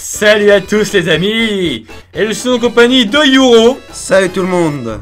Salut à tous les amis. Et je suis en compagnie de Yuro. Salut tout le monde.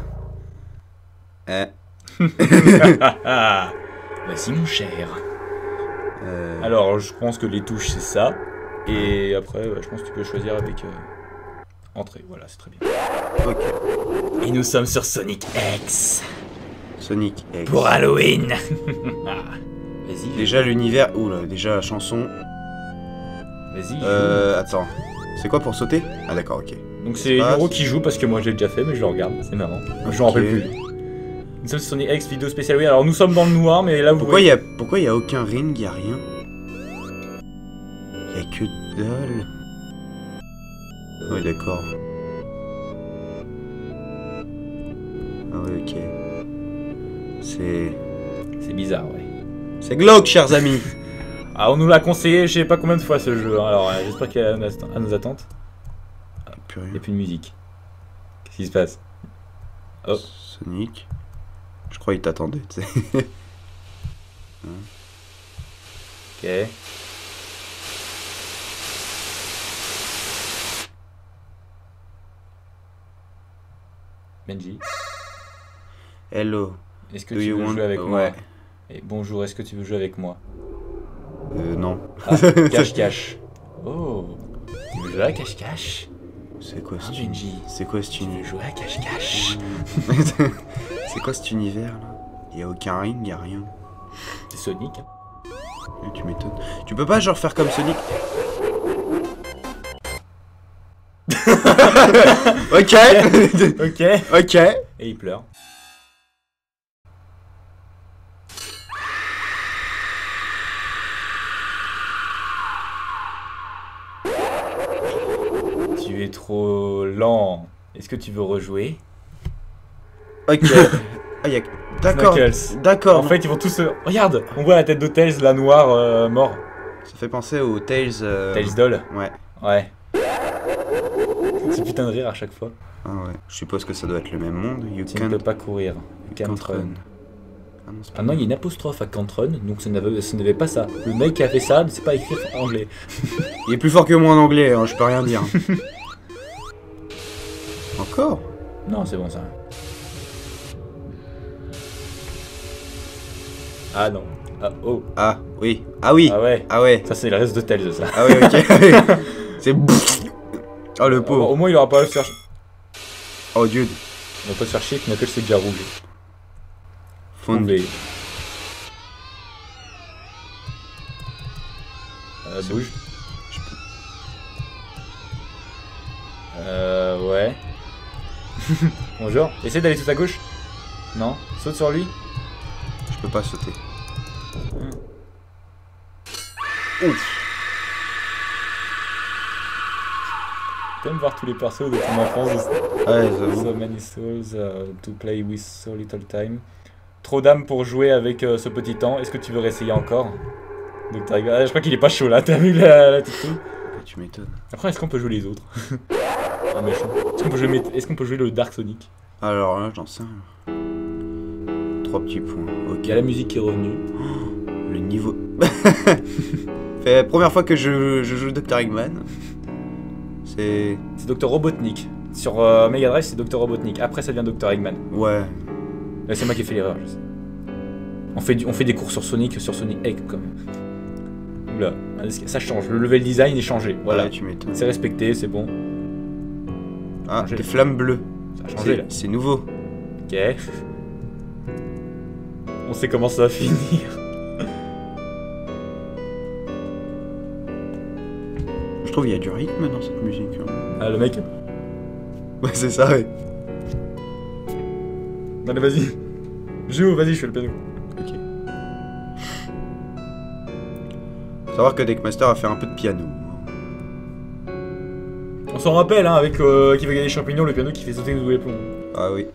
Vas-y mon cher. Alors je pense que les touches c'est ça. Et après je pense que tu peux choisir avec entrée. Voilà, c'est très bien. Ok. Et nous sommes sur Sonic X. Sonic X. Pour Halloween. Vas-y. Déjà l'univers... Oula, déjà la chanson. Vas-y. Attends. C'est quoi pour sauter? Ah d'accord, ok. Donc c'est Yuro qui joue parce que moi je l'ai déjà fait mais je le regarde. C'est marrant. Je m'en rappelle plus. Nous sommes sur Sonic X vidéo spéciale. Oui, alors nous sommes dans le noir mais là vous voyez... Pourquoi y a aucun ring, y a rien? Y a que dalle. Ouais d'accord. Ah ouais ok. C'est bizarre, ouais. C'est glauque, chers amis. Ah, on nous l'a conseillé, je sais pas combien de fois ce jeu. Hein. Alors, j'espère qu'il y a à nos attentes. Ah, il n'y a plus de musique. Qu'est-ce qui se passe? Oh. Sonic. Je crois qu'il t'attendait, tu sais. Ok. Benji. Hello. Est-ce que tu veux jouer avec moi? Ouais. Et bonjour, est-ce que tu veux jouer avec moi? Non. Ah, cache-cache. Oh. Tu veux jouer à cache-cache? C'est quoi ce Benji? C'est quoi ce Tu veux jouer à cache-cache? C'est quoi cet univers là? Y a aucun ring, y a rien. C'est Sonic. Tu m'étonnes. Tu peux pas genre faire comme Sonic? Ok. Ok. Ok. Et il pleure. Tu es trop lent. Est-ce que tu veux rejouer? Ok. Ah, d'accord. D'accord. En fait, ils vont tous... Regarde, on voit la tête de Tails, la noire, mort. Ça fait penser au Tails... Tails doll. Ouais. Ouais. C'est putain de rire à chaque fois. Ah ouais. Je suppose que ça doit être le même monde. Tu ne peux pas courir. You can't run. Ah non, il y a une apostrophe à can't run, donc ça n'avait pas ça. Le mec qui a fait ça ne sait pas écrire en anglais. Il est plus fort que moi en anglais, hein, je peux rien dire. Encore? Non, c'est bon ça. Ah non. Ah oh. Ah oui. Ah oui. Ah ouais. Ah ouais. Ça c'est le reste de Tails ça. Ah oui, ok. C'est... Oh le pauvre. Au moins il aura pas à se faire... Oh dude. On va pas se faire chier que Knuckles c'est déjà rouge. Fondé. Bouge. Ouais. Bonjour. Essaye d'aller tout à gauche. Non. Saute sur lui. Je peux pas sauter. Ouf. T'aimes voir tous les persos de ton enfance. Ouais, j'avoue. So many souls to play with so little time. Trop d'âme pour jouer avec ce petit temps. Est-ce que tu veux réessayer encore? Dr. Eggman. Ah, je crois qu'il est pas chaud là. T'as vu la petite fille? Tu m'étonnes. Après, est-ce qu'on peut jouer les autres? Ah, méchant. Est-ce qu'on peut jouer le Dark Sonic? Alors là, j'en sais rien. 3 petits points. Ok. Il y a la musique qui est revenue. Oh, le niveau. C'est la première fois que je joue Dr. Eggman. C'est Dr. Robotnik. Sur Mega Drive, c'est Dr. Robotnik. Après, ça devient Dr. Eggman. Ouais. Là, c'est moi qui ai fait l'erreur, je sais. On fait des cours sur Sonic Egg, quand même. Oula, ça change. Le level design est changé. Voilà. Ouais, tu m'étonnes. C'est respecté, c'est bon. Ah, des flammes bleues. Ça a changé, là. C'est nouveau. Ok. On sait comment ça va finir. Je trouve qu'il y a du rythme dans cette musique. Hein. Ah, le mec. Ouais, c'est ça, ouais. Allez, vas-y. Joue, vas-y, je fais le piano. Ok. Faut savoir que Deckmaster a fait un peu de piano. On s'en rappelle, hein, avec qui va gagner les champignons, le piano qui fait sauter nos plombs. Ah oui.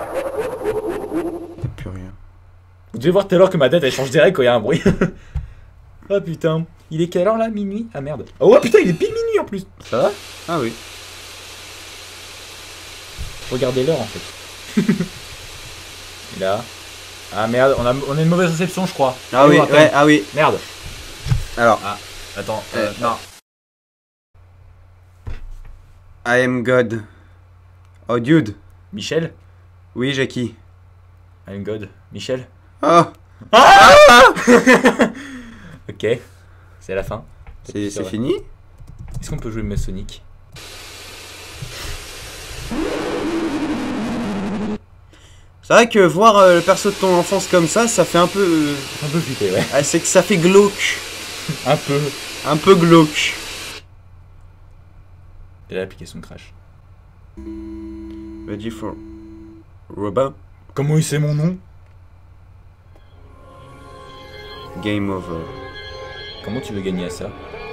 Y'a plus rien. Vous devez voir tout à l'heure que ma tête elle change direct quand il y a un bruit. Ah putain. Il est quelle heure là? Minuit? Ah merde. Oh putain, il est pile minuit en plus. Ça va? Ah oui. Regardez l'heure en fait. Et là. Ah merde, on a une mauvaise réception je crois. Ah oui, ouais, ah oui. Merde. Alors. Ah, attends, non. I am God. Oh, dude. Michel? Oui, Jackie. I'm God. Michel? Oh, Ok. C'est la fin. c'est fini? Est-ce qu'on peut jouer Sonic? C'est vrai que voir le perso de ton enfance comme ça fait un peu... Un peu flipper, ouais. Ah, c'est que ça fait glauque. Un peu. Un peu glauque. Et l'application crash. Ready for... Robin. Comment il sait mon nom? Game over. Comment tu veux gagner à ça?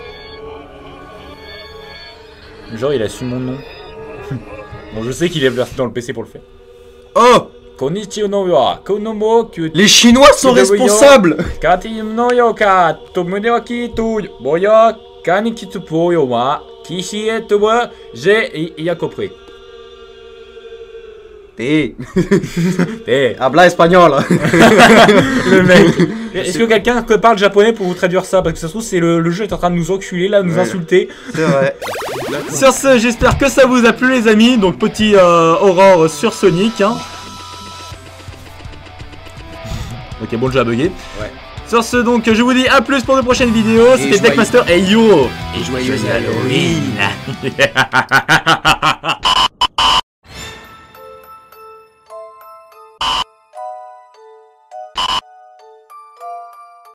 Genre il a su mon nom. Bon je sais qu'il est versé dans le PC pour le faire. Oh! Konnichiwa no wa konomo kyu Les Chinois sont responsables! kati no yoka tomune wa kitu boya kanikitsu poyo wa kishietu wa j'ai compris. T'es... Eh, Habla espagnol. le mec. Est-ce que quelqu'un parle japonais pour vous traduire ça? Parce que ça se trouve c'est le jeu est en train de nous enculer là, de nous insulter. C'est vrai. Sur ce, j'espère que ça vous a plu les amis. Donc petit Aurore sur Sonic. Hein. Ok, bon le jeu a bugué. Ouais. Sur ce, donc je vous dis à plus pour de prochaines vidéos. C'était Techmaster et yo. Et joyeux Halloween.